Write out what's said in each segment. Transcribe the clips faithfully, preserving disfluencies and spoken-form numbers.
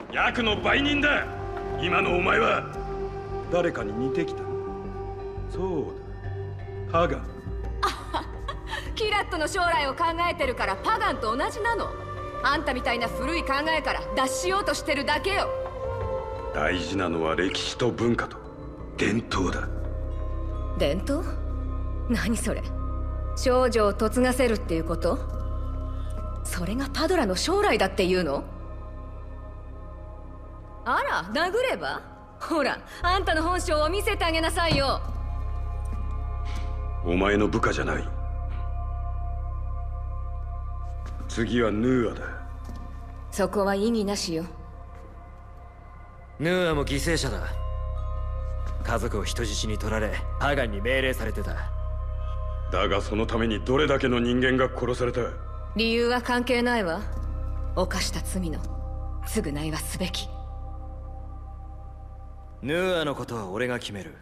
役の売人だ。今のお前は誰かに似てきた。そうだ、パガン。 キラットの将来を考えてるからパガンと同じなの。あんたみたいな古い考えから脱しようとしてるだけよ。 大事なのは歴史と文化と伝統だ。 伝統？何それ？少女を嫁がせるっていうこと？それがパドラの将来だっていうの？あら、殴れば？ほら、あんたの本性を見せてあげなさいよ。 お前の部下じゃない。次はヌーアだ。 そこは意義なしよ。 ヌーアも犠牲者だ。家族を人質に取られパガンに命令されてた。 だがそのためにどれだけの人間が殺された。 理由は関係ないわ。犯した罪の償いはすべき。 ヌーアのことは俺が決める。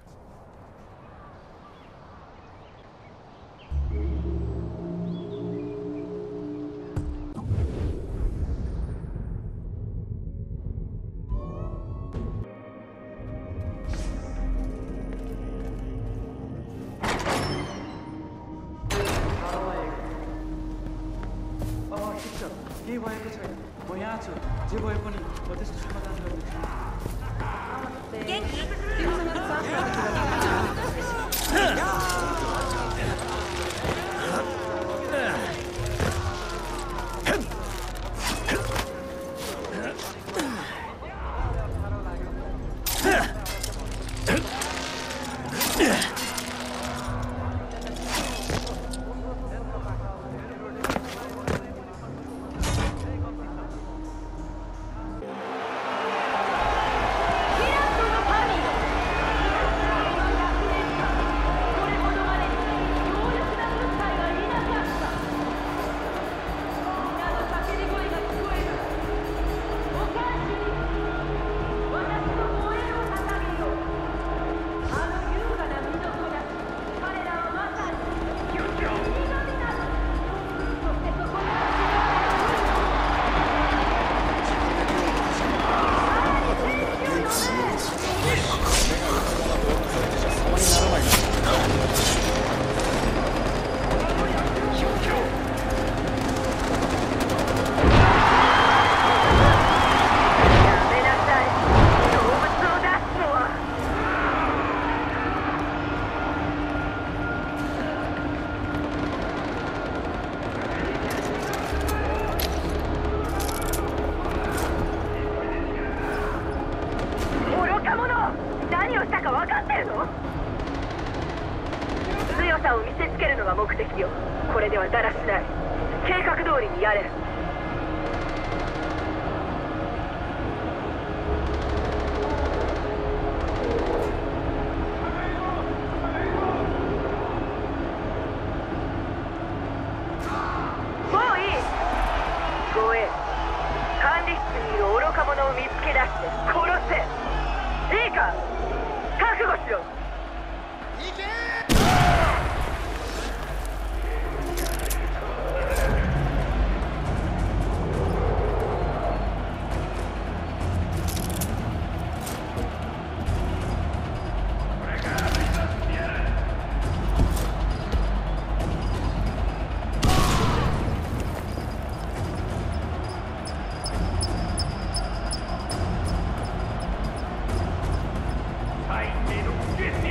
最低のゲス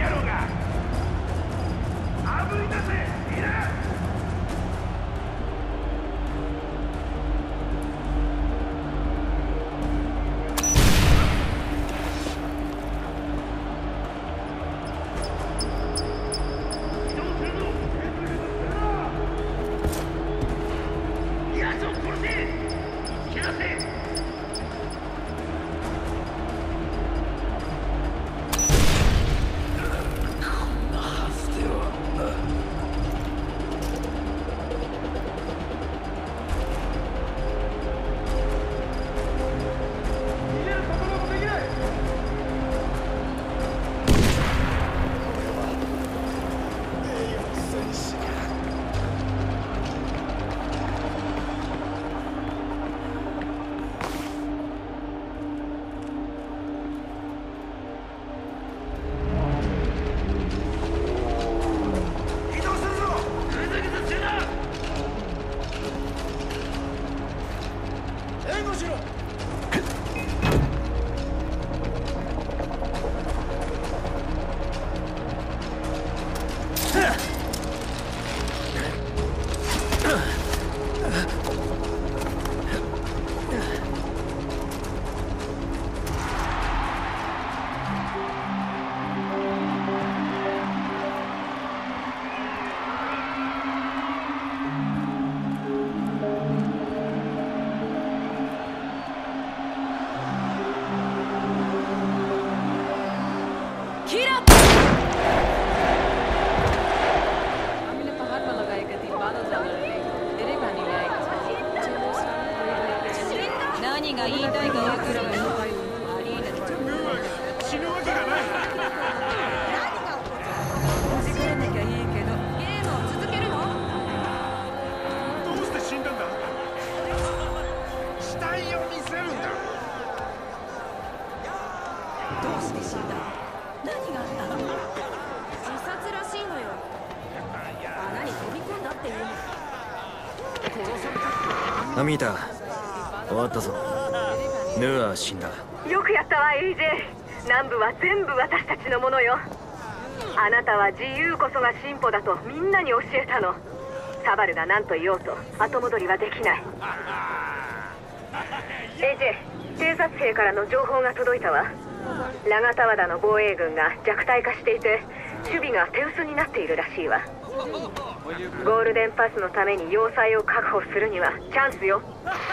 して死んだ。何があったの？自殺らしいのよ。穴に飛び込んだっていうの。殺された。 アミータ、終わったぞ。ヌーアは死んだ。 よくやったわ エージェー。南部は全部私たちのものよ。あなたは自由こそが進歩だとみんなに教えたの。サバルが何と言おうと後戻りはできない。 エージェー、偵察兵からの情報が届いたわ。ラガタワダの防衛軍が弱体化していて守備が手薄になっているらしいわ。ゴールデンパスのために要塞を確保するにはチャンスよ。